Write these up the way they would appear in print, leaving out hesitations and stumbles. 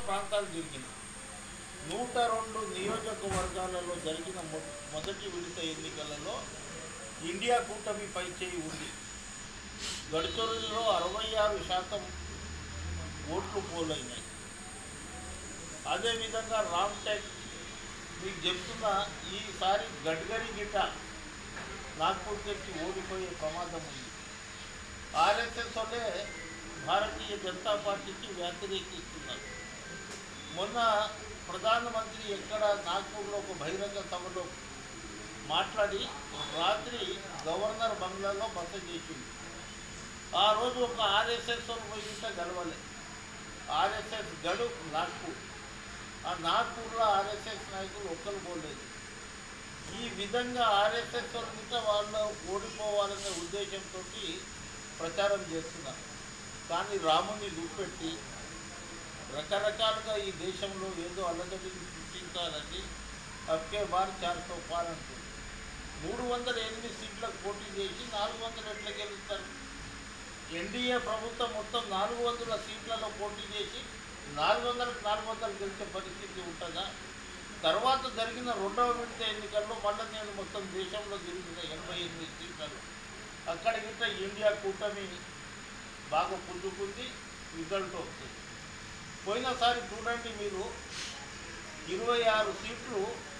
ప్రాంతాలు తిరిగింది. 102 నియోజకవర్గాలలో జరిగిన మొదటి విడత ఎన్నికలలో ఇండియా కూటమి పై చేయి ఉంది. గడ్కరీలో 66% ఓట్లు పోలైనాయి. అదేవిధంగా రామ్టెక్ మీకు చెప్తున్న ఈసారి గడ్కరీ గిట్ట నాగ్పూర్ తెచ్చి ఓడిపోయే ప్రమాదం ఉంది. ఆర్ఎస్ఎస్ వల్లే భారతీయ జనతా పార్టీకి వ్యతిరేకిస్తున్నారు. మొన్న ప్రధానమంత్రి ఎక్కడ నాగ్పూర్లో ఒక బహిరంగ సభలో మాట్లాడి రాత్రి గవర్నర్ బంగ్లాలో బస చేసింది. ఆ రోజు ఒక ఆర్ఎస్ఎస్ పోయింటే గెలవలే. ఆర్ఎస్ఎస్ గడు నాగ్పూర్. ఆ నాగ్పూర్లో ఆర్ఎస్ఎస్ నాయకులు ఒక్కరు పోలేదు. ఈ విధంగా ఆర్ఎస్ఎస్ గిట్ట వాళ్ళు ఓడిపోవాలనే ఉద్దేశంతో ప్రచారం చేస్తున్నారు. కానీ రాముని చూపెట్టి రకరకాలుగా ఈ దేశంలో ఏదో అల్లగడ్డలు సృష్టించాలని అబ్కే బార్ 400 పార్ అంటుంది. 308 సీట్లకు పోటీ చేసి 400 ఎట్లా గెలుస్తారు? ఎన్డీఏ ప్రభుత్వం మొత్తం 400 సీట్లలో పోటీ చేసి 400 గెలిచే పరిస్థితి ఉంటుందా? తర్వాత జరిగిన రెండవ విడత ఎన్నికల్లో మళ్ళీ నేను మొత్తం దేశంలో జరిగిన 88 సీట్లలో అక్కడ గిట్ట ఇండియా కూటమి బాగా పుంజుకుంది, రిజల్ట్ వస్తుంది. పోయినసారి చూడండి మీరు 26 సీట్లు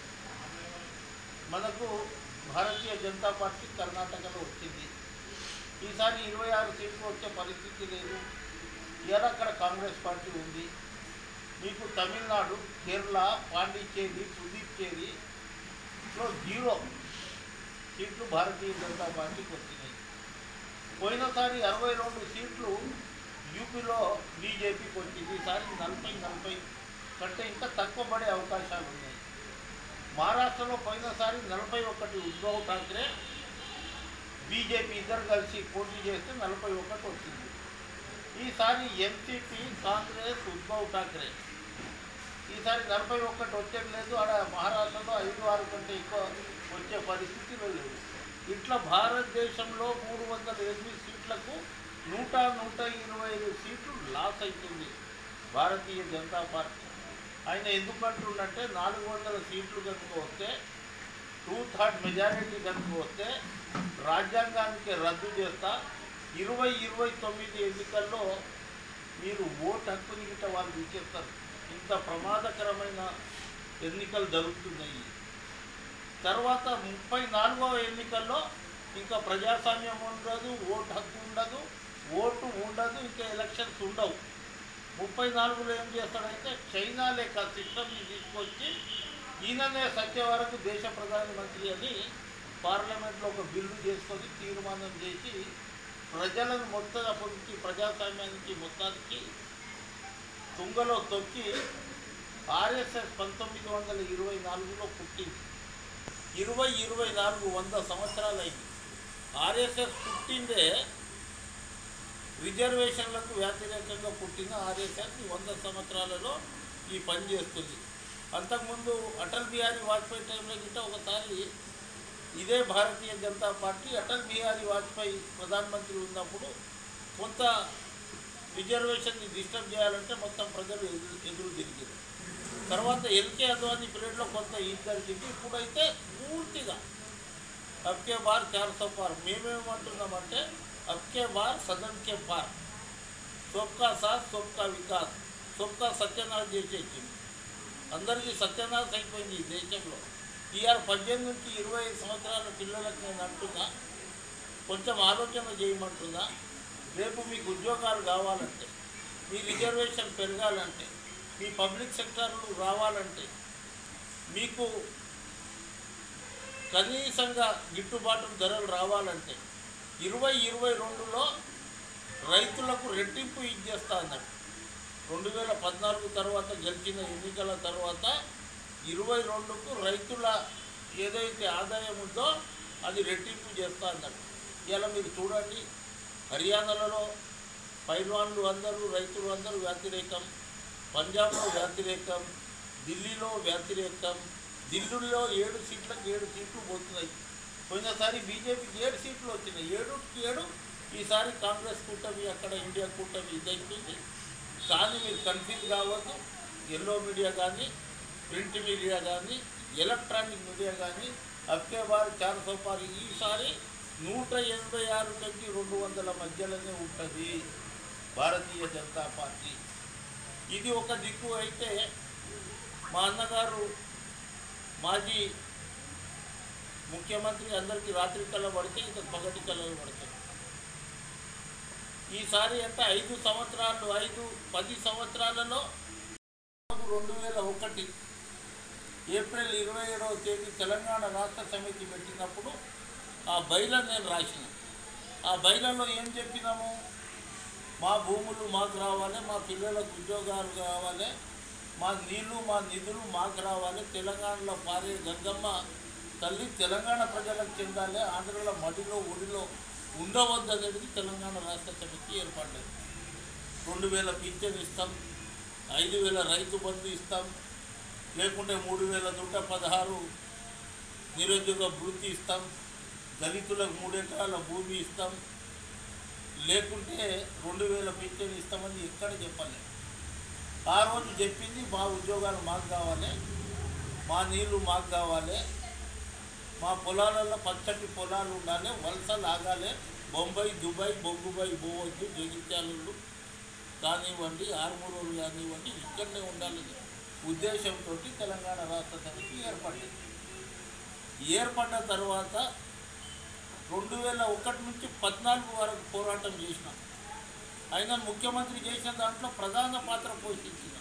మనకు భారతీయ జనతా పార్టీ కర్ణాటకలో వచ్చింది. ఈసారి 26 సీట్లు వచ్చే పరిస్థితి లేదు. ఇలా అక్కడ కాంగ్రెస్ పార్టీ ఉంది. మీకు తమిళనాడు, కేరళ, పాండిచ్చేరి, పుదుచ్చేరిలో 0 సీట్లు భారతీయ జనతా పార్టీకి వచ్చినాయి. పోయినసారి 62 సీట్లు యూపీలో బీజేపీకి వచ్చింది. ఈసారి 40 కంటే ఇంకా తక్కువ పడే అవకాశాలు ఉన్నాయి. మహారాష్ట్రలో పోయినసారి 41 ఉద్ధవ్ ఠాక్రే బీజేపీ ఇద్దరు కలిసి పోటీ చేస్తే 41 వచ్చింది. ఈసారి ఎన్సీపీ, కాంగ్రెస్, ఉద్ధవ్ ఠాక్రే ఈసారి 41 వచ్చేది లేదు. ఆడ మహారాష్ట్రలో 5-6 కంటే ఎక్కువ వచ్చే పరిస్థితిలో లేదు. ఇట్లా భారతదేశంలో 308 సీట్లకు 125 సీట్లు లాస్ అవుతుంది భారతీయ జనతా పార్టీ. ఆయన ఎందుకంటుండంటే 400 సీట్లు కనుక వస్తే 2/3 మెజారిటీ కనుక వస్తే రాజ్యాంగానికి రద్దు చేస్తా 2029 ఎన్నికల్లో మీరు ఓటు హక్కుని గిట్ట వాళ్ళు తీసేస్తారు. ఇంత ప్రమాదకరమైన ఎన్నికలు జరుగుతున్నాయి. తర్వాత 34వ ఎన్నికల్లో ఇంకా ప్రజాస్వామ్యం ఉండదు, ఓటు హక్కు ఉండదు, ఓటు ఉండదు, ఇంకా ఎలక్షన్స్ ఉండవు. 34లో ఏం చేస్తాడంటే చైనా లేక సిస్టమ్ని తీసుకొచ్చి ఈయననే సత్య వరకు దేశ ప్రధానమంత్రి అని పార్లమెంట్లో ఒక బిల్లు చేసుకొని తీర్మానం చేసి ప్రజలను మొత్తం అప్పటికి ప్రజాస్వామ్యానికి మొత్తానికి తుంగలో తొక్కి ఆర్ఎస్ఎస్ 1924లో పుట్టింది. 24 100 సంవత్సరాలు అయింది. ఆర్ఎస్ఎస్ పుట్టిందే రిజర్వేషన్లకు వ్యతిరేకంగా పుట్టిన ఆర్ఎస్ఎస్ 100 సంవత్సరాలలో ఈ పని చేస్తుంది. అంతకుముందు అటల్ బిహారీ వాజ్పేయి టైంలో గిట్ట ఒకసారి ఇదే భారతీయ జనతా పార్టీ అటల్ బిహారీ వాజ్పేయి ప్రధానమంత్రి ఉన్నప్పుడు కొంత రిజర్వేషన్ని డిస్టర్బ్ చేయాలంటే మొత్తం ప్రజలు ఎదురు తిరిగారు. తర్వాత ఎల్కే అద్వానీ పీరియడ్లో కొంత ఇది జరిగింది. ఇప్పుడైతే పూర్తిగా అబ్కే బార్ 400 పార్. మేమేమంటున్నామంటే అబ్కే బార్ సదన్ కే పార్, సోబ్కా సాత్ సోబ్కా వికాస్, సోబ్కా సత్యనాశ్ చేసేసింది. అందరికీ సత్యనాశ్ అయిపోయింది ఈ దేశంలో. ఇవాళ 18 నుంచి 25 సంవత్సరాల పిల్లలకు నేను అంటున్నా, కొంచెం ఆలోచన చేయమంటున్నా. రేపు మీకు ఉద్యోగాలు కావాలంటే, మీ రిజర్వేషన్ పెరగాలంటే, మీ పబ్లిక్ సెక్టార్లు రావాలంటే, మీకు కనీసంగా గిట్టుబాటు ధరలు రావాలంటే 2022లో రైతులకు రెట్టింపు ఇచ్చేస్తా అన్నాడు. 2014 తర్వాత గెలిచిన ఎన్నికల తర్వాత 22కు రైతుల ఏదైతే ఆదాయం ఉందో అది రెట్టింపు చేస్తా అన్నాడు. ఇలా మీరు చూడండి, హర్యానాలో పైల్వాన్లు అందరూ, రైతులు అందరూ వ్యతిరేకం, పంజాబ్లో వ్యతిరేకం, ఢిల్లీలో వ్యతిరేకం. ఢిల్లీలో 7 సీట్లకు 7 సీట్లు పోతున్నాయి. పోయినసారి బీజేపీకి 7 సీట్లు వచ్చినాయి, 7కి 7. ఈసారి కాంగ్రెస్ కూటమి అక్కడ ఇండియా కూటమి ఇదైపోయింది. కానీ మీరు కన్ఫ్యూజ్ కావద్దు. ఎల్లో మీడియా కానీ, ప్రింట్ మీడియా కానీ, ఎలక్ట్రానిక్ మీడియా కానీ అబ్కే బార్ 400 పార్. ఈసారి 186 నుంచి 200 మధ్యలోనే ఉంటుంది భారతీయ జనతా పార్టీ. ఇది ఒక దిక్కు అయితే, మా అన్నగారు మాజీ ముఖ్యమంత్రి అందరికీ రాత్రి కళ్ళ పడితే ఇంకా పగటి కళ్ళలు పడతాయి. ఈసారి అంటే 10 సంవత్సరాలలో 2001 ఏప్రిల్ 27వ తేదీ తెలంగాణ రాష్ట్ర సమితి పెట్టినప్పుడు ఆ బైలా నేను రాసిన. ఆ బైలాలో ఏం చెప్పినాము? మా భూములు మాకు రావాలి, మా పిల్లలకు ఉద్యోగాలు కావాలి, మా నీళ్లు మా నిధులు మాకు రావాలి, తెలంగాణలో పారే గంగమ్మ తల్లి తెలంగాణ ప్రజలకు చెందాలి, ఆంధ్రలో మడిలో ఒడిలో ఉండవద్దు అనేది తెలంగాణ రాష్ట్ర సమితి ఏర్పడ్డది. 2000 పింఛన్ ఇస్తాం, 5000 రైతు బంధు ఇస్తాం, లేకుంటే 3116 నిరుద్యోగ వృత్తి ఇస్తాం, దళితులకు 3 ఎకరాల భూమి ఇస్తాం, లేకుంటే 2000 పింఛన్ ఇస్తామని ఎక్కడ చెప్పాలి. ఆ రోజు చెప్పింది మా ఉద్యోగాలు మాకు కావాలి, మా నీళ్ళు మాకు కావాలి, మా పొలాలలో పచ్చటి పొలాలు ఉండాలి, వలసలు ఆగాలి, బొంబాయి దుబాయ్ బొగ్గుబాయి పోవద్దు, జగిత్యాలు కానివ్వండి, ఆర్మూరు కానివ్వండి, ఇక్కడనే ఉండాలని ఉద్దేశంతో తెలంగాణ రాష్ట్ర సమితి ఏర్పడింది. ఏర్పడ్డ తర్వాత 2001 నుంచి 14 వరకు పోరాటం చేసినాం. ఆయన ముఖ్యమంత్రి చేసిన దాంట్లో ప్రధాన పాత్ర పోషించిన.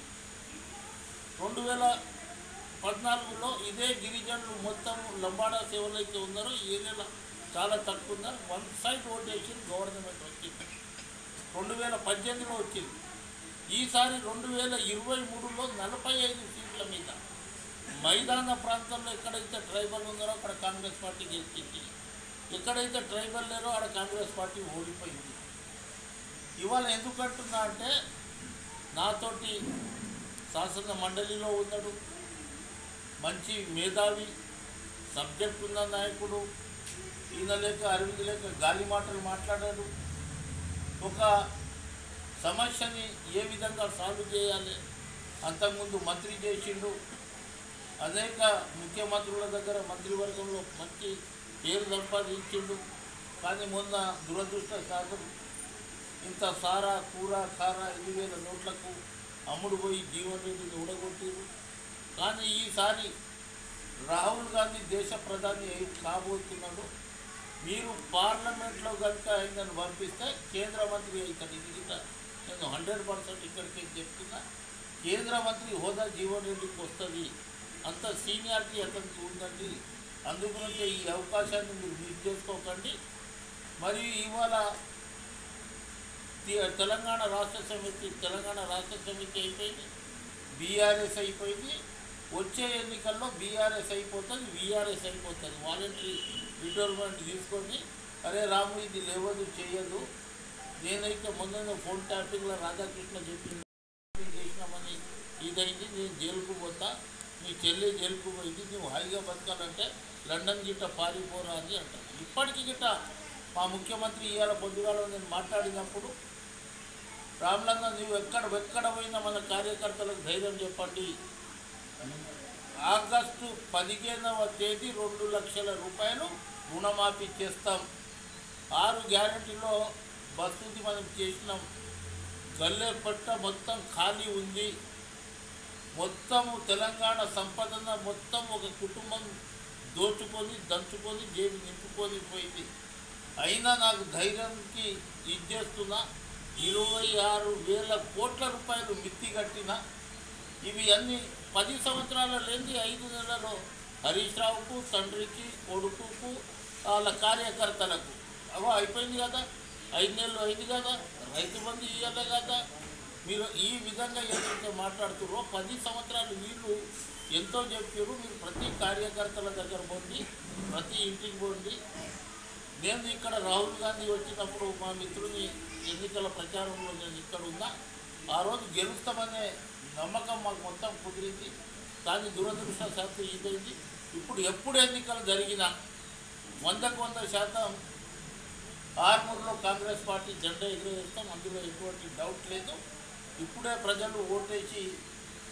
2014లో ఇదే గిరిజనులు మొత్తం లంబాడా సేవలు అయితే ఉన్నారో ఈ ఏరియాలో చాలా తక్కువ ఉన్నారు. 1 సైడ్ ఓటేషన్ గవర్నమెంట్ వచ్చింది. 2018లో వచ్చింది. ఈసారి 2023లో 45 సీట్ల మీద మైదాన ప్రాంతంలో ఎక్కడైతే ట్రైబల్ ఉన్నారో అక్కడ కాంగ్రెస్ పార్టీ గెలిచింది, ఎక్కడైతే ట్రైబల్ లేరో అక్కడ కాంగ్రెస్ పార్టీ ఓడిపోయింది. ఇవాళ ఎందుకంటున్నా అంటే, నాతోటి శాసన మండలిలో ఉన్నాడు, మంచి మేధావి, సబ్జెక్ట్ ఉన్న నాయకుడు, ఈయన లేక అరవింద్ లేక గాలి మాటలు మాట్లాడాడు. ఒక సమస్యని ఏ విధంగా సాల్వ్ చేయాలి, అంతకుముందు మంత్రి చేసిండు, అనేక ముఖ్యమంత్రుల దగ్గర మంత్రివర్గంలో మంచి పేరు సంపాదించిండు. కానీ మొన్న దురదృష్టశాతం ఇంత సారా కూర కార 5,000 నోట్లకు అమ్ముడు పోయి జీవన్ రెడ్డిని ఊడగొట్టిరు. కానీ ఈసారి రాహుల్ గాంధీ దేశ ప్రధాని కాబోతున్నాడు. మీరు పార్లమెంట్లో కనుక ఆయనను పంపిస్తే కేంద్ర మంత్రి అవుతాడు. ఇది నేను 100% ఇక్కడికి చెప్తున్నా. కేంద్ర మంత్రి హోదా జీవన్ రెడ్డికి వస్తుంది. అంత సీనియారిటీ అతనికి ఉందండి. అందుగురించి ఈ అవకాశాన్ని మీరు మిస్ చేసుకోకండి. మరియు ఇవాళ తెలంగాణ రాష్ట్ర సమితి అయిపోయింది, బీఆర్ఎస్ అయిపోయింది. వచ్చే ఎన్నికల్లో బీఆర్ఎస్ అయిపోతుంది, వీఆర్ఎస్ అయిపోతుంది. వాలంటరీ రిటైర్మెంట్ తీసుకొని అరే రాము ఇది లేవదు చేయదు, నేనైతే మొన్న ఫోన్ ట్యాపింగ్లో రాధాకృష్ణ చెప్పింది చేసినామని ఇదైంది, నేను జైలుకు పోతా, నీ చెల్లి జైలుకు పోయింది, నువ్వు హాయిగా బతకాలంటే లండన్ గిట్ట పారిపోరా అని అంటారు. ఇప్పటికీ గిట్ట మా ముఖ్యమంత్రి ఇవాళ పొద్దుగాలో నేను మాట్లాడినప్పుడు, రామ్లన్న నువ్వు ఎక్కడ పోయినా మన కార్యకర్తలకు ధైర్యం చెప్పండి, ఆగస్టు 15వ తేదీ 2 లక్షల రూపాయలు రుణమాఫీ చేస్తాం, 6 గ్యారెంటీలో బస్సుది మనం చేసినాం, గల్లెపట్ట మొత్తం ఖాళీ ఉంది, మొత్తము తెలంగాణ సంపదన మొత్తం ఒక కుటుంబం దోచుకొని దంచుకొని జేబు నింపుకొని పోయింది. అయినా నాకు ధైర్యానికి ఇచ్చేస్తున్నా, 26,000 కోట్ల రూపాయలు మిత్తి కట్టిన. ఇవి అన్నీ 10 సంవత్సరాల లేని 5 నెలల్లో హరీష్ రావుకు, తండ్రికి, కొడుకుకు, వాళ్ళ కార్యకర్తలకు అవో అయిపోయింది కదా. 5 నెలలు అయింది కదా, రైతు బంధు ఇవ్వాలి కదా. మీరు ఈ విధంగా ఏదైతే మాట్లాడుతున్నారో 10 సంవత్సరాలు వీళ్ళు ఎంతో చెప్పారు. మీరు ప్రతి కార్యకర్తల దగ్గర పోండి, ప్రతి ఇంటికి పోండి. నేను ఇక్కడ రాహుల్ గాంధీ వచ్చినప్పుడు మా మిత్రుని ఎన్నికల ప్రచారంలో నేను ఇక్కడ ఉన్నా. ఆ రోజు గెలుస్తామనే నమ్మకం మాకు మొత్తం కుదిరింది. కానీ దురదృష్టశాత్తు ఇదైంది. ఇప్పుడు ఎప్పుడు ఎన్నికలు జరిగినా 100% ఆర్మూర్లో కాంగ్రెస్ పార్టీ జెండా ఎగురవేస్తాం, అందులో ఎటువంటి డౌట్ లేదు. ఇప్పుడే ప్రజలు ఓటేసి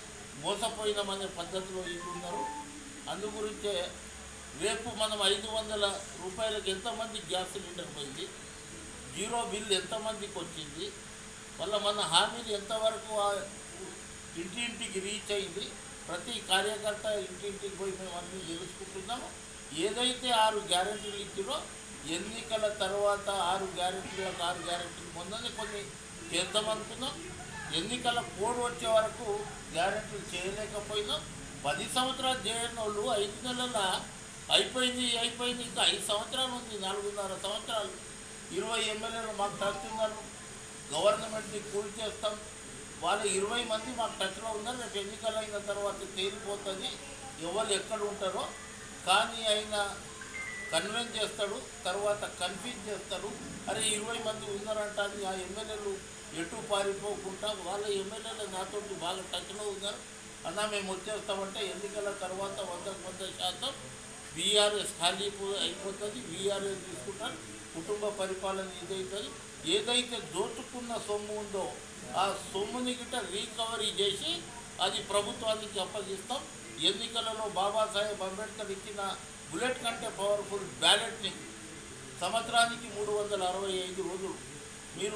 మోసపోయినామనే పద్ధతిలో వీళ్ళు ఉన్నారు. అందు గురించే రేపు మనం 500 రూపాయలకు ఎంతమంది గ్యాస్ సిలిండర్ పోయింది, జీరో బిల్ ఎంతమందికి వచ్చింది, మళ్ళీ మన హామీలు ఎంతవరకు ఇంటింటికి రీచ్ అయింది, ప్రతి కార్యకర్త ఇంటింటికి పోయి మేము అన్నీ తెలుసుకుంటున్నాము. ఏదైతే 6 గ్యారెంటీలు ఇచ్చినో ఎన్నికల తర్వాత 6 గ్యారెంటీలకు 6 గ్యారెంటీలు మొన్ననే కొన్ని చేద్దామనుకున్నాం. ఎన్నికల కోడ్ వచ్చే వరకు గ్యారెంటీలు చేయలేకపోయినాం. 10 సంవత్సరాలు చేయని వాళ్ళు 5 నెలల అయిపోయింది ఇంకా 5 సంవత్సరాలు ఉంది, 4.5 సంవత్సరాలు. 20 ఎమ్మెల్యేలు మాకు టచ్ ఉన్నారు, గవర్నమెంట్ని కూల్ చేస్తాం. వాళ్ళు 20 మంది మాకు టచ్లో ఉన్నారు. రేపు ఎన్నికలు అయిన తర్వాత తేలిపోతుంది ఎవరు ఎక్కడ ఉంటారో. కానీ ఆయన కన్విన్స్ చేస్తాడు, తర్వాత కన్ఫ్యూజ్ చేస్తాడు. అరే 20 మంది ఉన్నారంట అని ఆ ఎమ్మెల్యేలు ఎటు పారిపోకుండా వాళ్ళ ఎమ్మెల్యేలు నాతోటి బాగా టచ్లో ఉన్నారు. అన్న మేము వచ్చేస్తామంటే ఎన్నికల తర్వాత 100% బీఆర్ఎస్ ఖాళీ అయిపోతుంది, బీఆర్ఎస్ తీసుకుంటారు, కుటుంబ పరిపాలన ఇదవుతుంది. ఏదైతే దోచుకున్న సొమ్ము ఉందో ఆ సొమ్ముని గిట్ట రీకవరీ చేసి అది ప్రభుత్వానికి అప్పగిస్తాం. ఎన్నికలలో బాబాసాహెబ్ అంబేద్కర్ ఇచ్చిన బుల్లెట్ కంటే పవర్ఫుల్ బ్యాలెట్ని సంవత్సరానికి 365 రోజులు, మీరు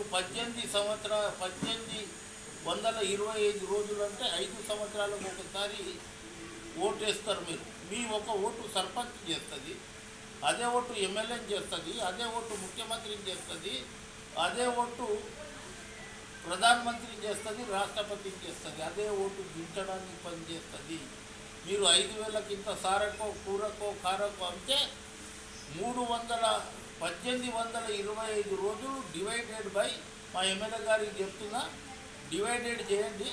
1825 రోజులు అంటే 5 సంవత్సరాలకు ఒకసారి ఓటేస్తారు. మీ ఒక ఓటు సర్పంచ్ చేస్తుంది, అదే ఓటు ఎమ్మెల్యేని చేస్తుంది, అదే ఓటు ముఖ్యమంత్రిని చేస్తుంది, అదే ఓటు ప్రధానమంత్రిని చేస్తుంది, రాష్ట్రపతిని చేస్తుంది, అదే ఓటు దించడానికి పనిచేస్తుంది. మీరు 5,000కి ఇంత సారకో కూరకో కారకో అంటే 1825 రోజులు డివైడెడ్ బై, మా ఎమ్మెల్యే గారికి చెప్తున్నా, డివైడెడ్ చేయండి.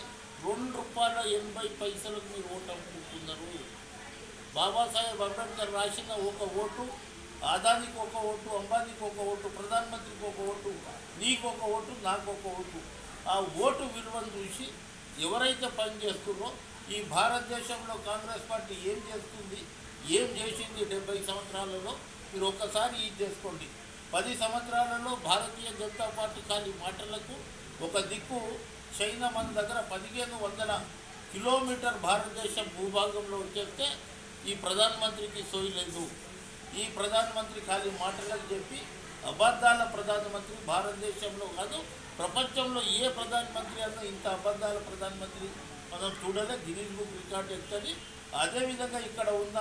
₹2.80 మీరు ఓటు అమ్ముకుంటున్నారు. బాబాసాహెబ్ అంబేద్కర్ రాసిన ఒక ఓటు, ఆదానికి ఒక ఓటు, అంబానీకి ఒక ఓటు, ప్రధానమంత్రికి ఒక ఓటు, నీకు ఒక ఓటు, నాకు ఒక ఓటు. ఆ ఓటు విలువను చూసి ఎవరైతే పనిచేస్తున్నారో, ఈ భారతదేశంలో కాంగ్రెస్ పార్టీ ఏం చేస్తుంది, ఏం చేసింది 70 సంవత్సరాలలో మీరు ఒక్కసారి ఇది చేసుకోండి. 10 సంవత్సరాలలో భారతీయ జనతా పార్టీ ఖాళీ మాటలకు ఒక దిక్కు చైనా మన దగ్గర 1500 కిలోమీటర్ భారతదేశం భూభాగంలో వచ్చేస్తే ఈ ప్రధానమంత్రికి సోయలేదు. ఈ ప్రధానమంత్రి ఖాళీ మాటలకు చెప్పి అబద్ధాల ప్రధానమంత్రి భారతదేశంలో కాదు ప్రపంచంలో ఏ ప్రధానమంత్రి అన్నా ఇంత అబద్ధాల ప్రధానమంత్రి మనం చూడలే. గిన్నీస్ బుక్ రికార్డు ఎత్తది. అదేవిధంగా ఇక్కడ ఉన్న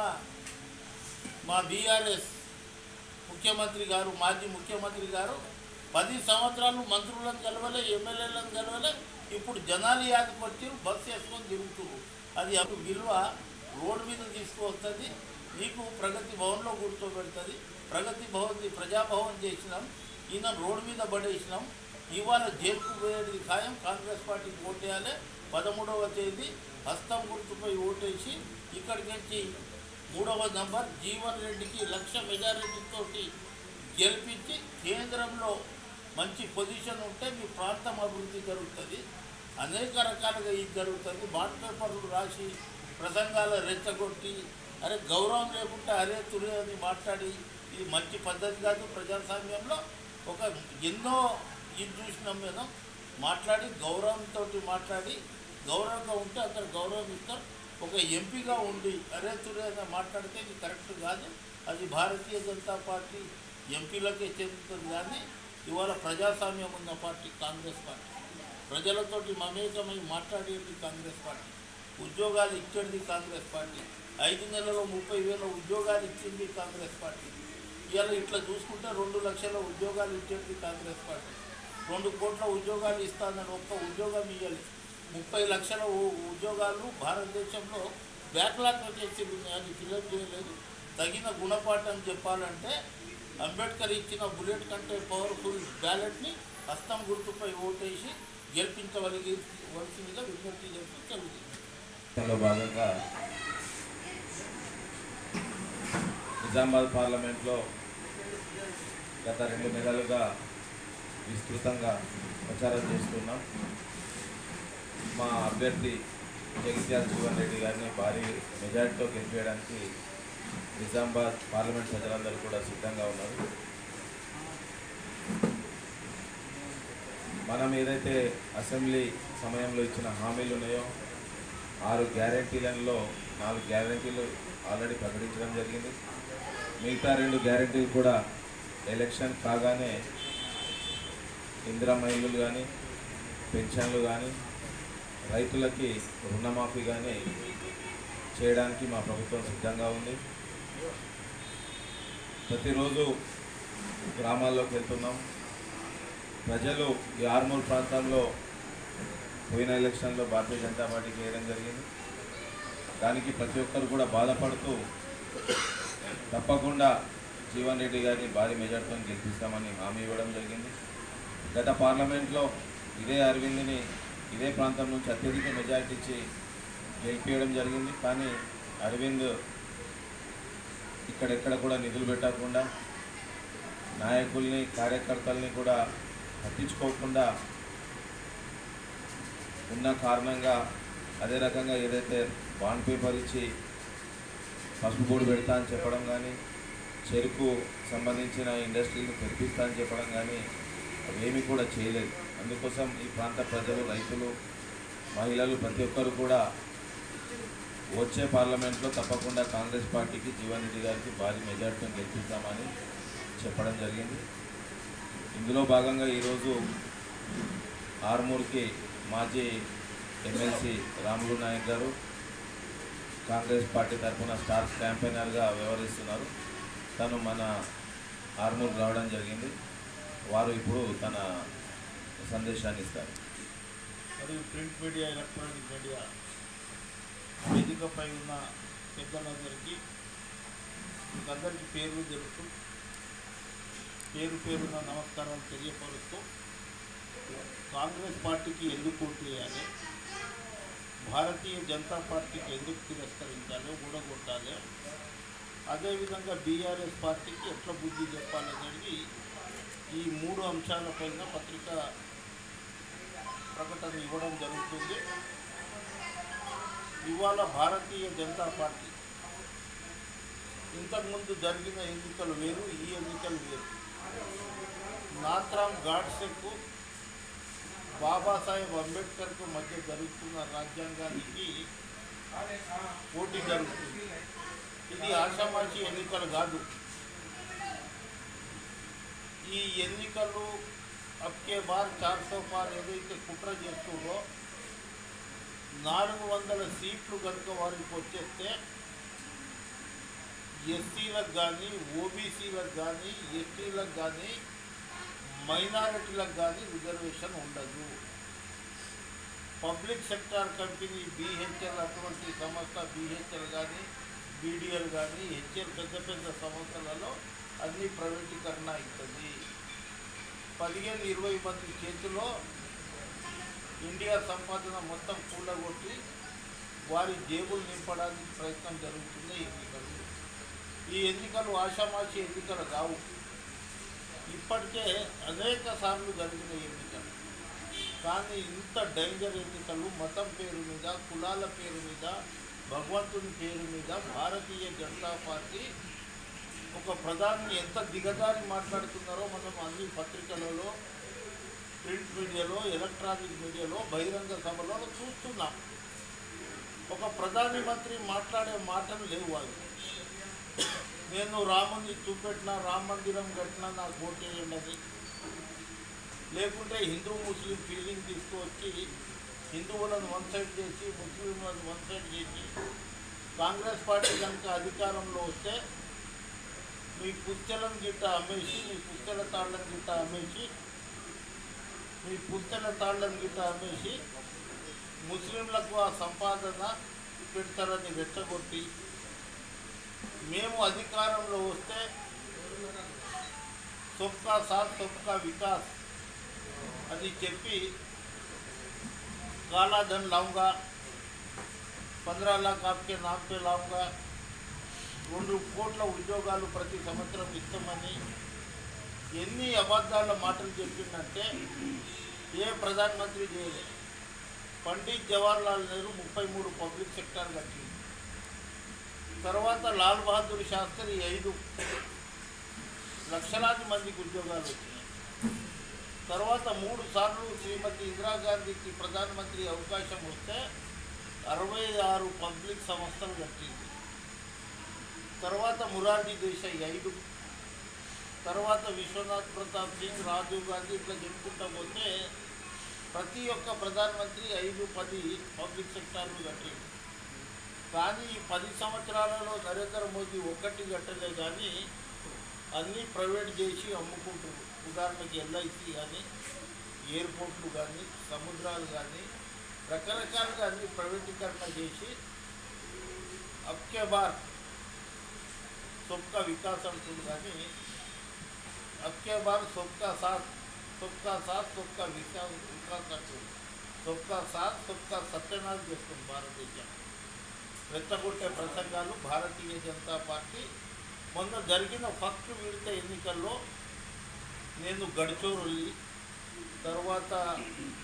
మా బీఆర్ఎస్ ముఖ్యమంత్రి గారు, మాజీ ముఖ్యమంత్రి గారు 10 సంవత్సరాలు మంత్రులను గెలవలే, ఎమ్మెల్యేలను గెలవలే. ఇప్పుడు జనాలు యాదకి వచ్చి బస్సు వేసుకొని తిరుగుతున్నారు. అది అప్పుడు విలువ రోడ్డు మీద తీసుకువస్తుంది, నీకు ప్రగతి భవన్లో కూర్చోబెడుతుంది. ప్రగతి భవన్ ప్రజాభవన్ చేసినాం, ఈయన రోడ్డు మీద పడేసినాం. ఇవాళ జైలుకు పోయేది ఖాయం. కాంగ్రెస్ పార్టీకి ఓటేయాలి. 13వ తేదీ హస్తం గుర్తుపై ఓటేసి ఇక్కడికి వచ్చి 3వ నంబర్ జీవన్ రెడ్డికి 1,00,000 మెజారిటీతో గెలిపించి కేంద్రంలో మంచి పొజిషన్ ఉంటే మీ ప్రాంతం అభివృద్ధి జరుగుతుంది. అనేక రకాలుగా ఇది జరుగుతుంది. బాండ్ పేపర్లు రాసి ప్రసంగాలు రెచ్చగొట్టి అరే గౌరవం లేకుండా అరే తురే అని మాట్లాడి ఇది మంచి పద్ధతి కాదు. ప్రజాస్వామ్యంలో ఒక ఎన్నో ఇది చూసినాం మేము. మాట్లాడి గౌరవంతో మాట్లాడి గౌరవంగా ఉంటే అందరు గౌరవం ఇస్తారు. ఒక ఎంపీగా ఉండి అరే తురే అని మాట్లాడితే ఇది కరెక్ట్ కాదు. అది భారతీయ జనతా పార్టీ ఎంపీలకే చెందుతుంది. కానీ ఇవాళ ప్రజాస్వామ్యం ఉన్న పార్టీ కాంగ్రెస్ పార్టీ. ప్రజలతోటి మమేకమై మాట్లాడేది కాంగ్రెస్ పార్టీ. ఉద్యోగాలు ఇచ్చేది కాంగ్రెస్ పార్టీ. 5 నెలల్లో 30,000 ఉద్యోగాలు ఇచ్చింది కాంగ్రెస్ పార్టీ. ఇవాళ ఇట్లా చూసుకుంటే 2 లక్షల ఉద్యోగాలు ఇచ్చేది కాంగ్రెస్ పార్టీ. 2 కోట్ల ఉద్యోగాలు ఇస్తానని ఒక్క ఉద్యోగం ఇవ్వాలి. 30 లక్షల ఉద్యోగాలు భారతదేశంలో బ్యాక్లాగ్ వచ్చేసి అది ఫిల్అప్ చేయలేదు. తగిన గుణపాఠం చెప్పాలంటే అంబేద్కర్ ఇచ్చిన బుల్లెట్ కంటే పవర్ఫుల్ బ్యాలెట్ని హస్తం గుర్తుపై ఓటేసి గెలిపించవలసిందిగా విజ్ఞప్తి చేస్తూ జరుగుతుంది. భాగంగా నిజామాబాద్ పార్లమెంట్లో గత 2 నెలలుగా విస్తృతంగా ప్రచారం చేస్తున్నాం. మా అభ్యర్థి జగిత్యాల జీవన్ రెడ్డి గారిని భారీ మెజార్టీతో గెలిపేయడానికి నిజామాబాద్ పార్లమెంట్ ప్రజలందరూ కూడా సిద్ధంగా ఉన్నారు. మనం ఏదైతే అసెంబ్లీ సమయంలో ఇచ్చిన హామీలు ఉన్నాయో 6 గ్యారెంటీలలో 4 గ్యారెంటీలు ఆల్రెడీ ప్రకటించడం జరిగింది. మిగతా 2 గ్యారెంటీలు కూడా ఎలక్షన్ కాగానే ఇందిరమ్మ ఇల్లులు కానీ, పెన్షన్లు కానీ, రైతులకి రుణమాఫీ కానీ చేయడానికి మా ప్రభుత్వం సిద్ధంగా ఉంది. ప్రతిరోజు గ్రామాల్లోకి వెళ్తున్నాం. ప్రజలు ఈ ఆర్మూర్ ప్రాంతంలో పోయిన ఎలక్షన్లో భారతీయ జనతా పార్టీకి వేయడం జరిగింది. దానికి ప్రతి ఒక్కరు కూడా బాధపడుతూ తప్పకుండా జీవన్ రెడ్డి గారిని భారీ మెజార్టీతో గెలిపిస్తామని హామీ ఇవ్వడం జరిగింది. గత పార్లమెంట్లో ఇదే అరవింద్ని ఇదే ప్రాంతం నుంచి అత్యధిక మెజార్టీ ఇచ్చి గెలిపించడం జరిగింది. కానీ అరవింద్ ఇక్కడెక్కడ కూడా నిధులు పెట్టకుండా, నాయకుల్ని కార్యకర్తల్ని కూడా పట్టించుకోకుండా ఉన్న కారణంగా అదే రకంగా ఏదైతే బాండ్ పేపర్ ఇచ్చి పసుపు బోర్డు పెడతా అని చెప్పడం కానీ, చెరుకు సంబంధించిన ఇండస్ట్రీని తెరిపిస్తా అని చెప్పడం కానీ అవేమీ కూడా చేయలేదు. అందుకోసం ఈ ప్రాంత ప్రజలు, రైతులు, మహిళలు ప్రతి ఒక్కరు కూడా వచ్చే పార్లమెంట్లో తప్పకుండా కాంగ్రెస్ పార్టీకి జీవన్ రెడ్డి గారికి భారీ మెజార్టీతో గెలిపిస్తామని చెప్పడం జరిగింది. ఇందులో భాగంగా ఈరోజు ఆర్మూర్కి మాజీ ఎమ్మెల్సీ రాములు నాయక్ గారు కాంగ్రెస్ పార్టీ తరఫున స్టార్ క్యాంపెయినర్గా వ్యవహరిస్తున్నారు. తను మన ఆర్మూర్ రావడం జరిగింది. వారు ఇప్పుడు తన సందేశాన్ని ఇస్తారు. మరియు ప్రింట్ మీడియా, ఎలక్ట్రానిక్ మీడియా వేదికపై ఉన్న పెద్దలందరికీ, మీకందరికీ పేర్లు తెలుసు, పేరున నమస్కారాలు తెలియపరుస్తూ కాంగ్రెస్ పార్టీకి ఎందుకు ఓటు వేయాలి, భారతీయ జనతా పార్టీకి ఎందుకు తిరస్కరించాలి, ఊడగొట్టాలి, అదేవిధంగా బీఆర్ఎస్ పార్టీకి ఎట్లా బుద్ధి చెప్పాలనేది ఈ 3 అంశాలపైన పత్రికా ప్రకటన ఇవ్వడం జరుగుతుంది. ఇవాళ భారతీయ జనతా పార్టీ ఇంతకుముందు జరిగిన ఎన్నికలు వేరు, ఈ ఎన్నికలు వేరు. నాథ్రామ్ గాడ్సేకు, బాబాసాహెబ్ అంబేద్కర్కు మధ్య జరుగుతున్న రాజ్యాంగానికి పోటీ జరుగుతుంది. ఇది ఆషామాషి ఎన్నికలు కాదు. ఈ ఎన్నికలు అబ్కే బార్ 400 పార్ ఏదైతే కుట్ర చేస్తుందో 400 సీట్లు కనుక వారికి వచ్చేస్తే ఎస్సీలకు కానీ, ఓబీసీలకు కానీ, ఎస్టీలకు కానీ, మైనారిటీలకు కానీ రిజర్వేషన్ ఉండదు. పబ్లిక్ సెక్టార్ కంపెనీ BHEL అటువంటి సంస్థ, BHEL కానీ, BDL కానీ, HL పెద్ద పెద్ద సంస్థలలో అన్ని ప్రైవేటీకరణ అవుతుంది. 15-20 మంది చేతిలో ఇండియా సంపాదన మొత్తం కూలగొట్టి వారి జేబులు నింపడానికి ప్రయత్నం జరుగుతుంది. ఈ ఎన్నికలు ఆషామాషి ఎన్నికలు కావు. ఇప్పటికే అనేక సార్లు జరిగిన ఎన్నికలు. కానీ ఇంత డేంజర్ ఎన్నికలు మతం పేరు మీద, కులాల పేరు మీద, భగవంతుని పేరు మీద భారతీయ జనతా పార్టీ ఒక ప్రధాని ఎంత దిగజారి మాట్లాడుతున్నారో మనం అన్ని పత్రికలలో, ప్రింట్ మీడియాలో, ఎలక్ట్రానిక్ మీడియాలో, బహిరంగ సభలో చూస్తున్నాం. ఒక ప్రధాని మంత్రి మాట్లాడే మాటలు లేవు. అవి నేను రాముని చూపెట్టినా, రామ మందిరం కట్టినా నాకు ఓటేయండి అని, లేకుంటే హిందూ ముస్లిం ఫీలింగ్ తీసుకువచ్చి హిందువులను వన్ సైడ్ చేసి, ముస్లింలను వన్ సైడ్ చేసి కాంగ్రెస్ పార్టీ కనుక అధికారంలో వస్తే మీ పుస్తెలను గిట్ట అమ్మేసి, మీ పుస్తెల తాళ్ళను గిట్ట అమ్మేసి ముస్లింలకు ఆ సంపాదన పెడతారని రెచ్చగొట్టి, మేము అధికారంలో వస్తే సబ్కా సాత్ సబ్కా వికాస్ అని చెప్పి काला धन लाऊंगा, 15 लाख आपके नाम पे लाऊंगा, 2 కోట్ల ఉద్యోగాలు ప్రతి సంవత్సరం ఇస్తామని ఎన్ని అబద్ధాల మాటలు చెప్పిందంటే ఏ ప్రధానమంత్రి చేయలేదు. పండిత్ జవహర్లాల్ నెహ్రూ 33 పబ్లిక్ సెక్టర్ కట్టింది. తర్వాత లాల్ బహదూర్ శాస్త్రి 5 లక్షలాది మందికి ఉద్యోగాలు వచ్చినాయి. తర్వాత 3 సార్లు శ్రీమతి ఇందిరాగాంధీకి ప్రధానమంత్రి అవకాశం వస్తే 66 పబ్లిక్ సంస్థలు కట్టింది. తర్వాత మురార్జీ దేశాయ్ 5, తర్వాత విశ్వనాథ్ ప్రతాప్ సింగ్, రాజీవ్ గాంధీ, ఇట్లా చెప్పుకుంటా పోతే ప్రతి ఒక్క ప్రధానమంత్రి 5-10 పబ్లిక్ సెక్టార్లు కట్టింది. కానీ ఈ 10 సంవత్సరాలలో నరేంద్ర మోదీ ఒక్కటి కట్టలే, కానీ అన్నీ ప్రైవేట్ చేసి అమ్ముకుంటారు. ఉదాహరణకి ఎల్ఐసి కానీ, ఎయిర్పోర్ట్లు కానీ, సముద్రాలు కానీ, రకరకాలుగా అన్ని ప్రైవేటీకరణ చేసి అబ్కే బార్ సొబ్కా వికాస్ అంటుంది. కానీ అబ్కే బార్ సొబ్కా సాత్ సొబ్కా వికాస్ అంటుంది. సొబ్కా సాత్ సొబ్కా సత్యనాథ్ చేస్తుంది భారతదేశం. రెచ్చగొట్టే ప్రసంగాలు భారతీయ జనతా పార్టీ. మొన్న జరిగిన ఫస్ట్ విడత ఎన్నికల్లో నేను గడ్చోరల్లి, తర్వాత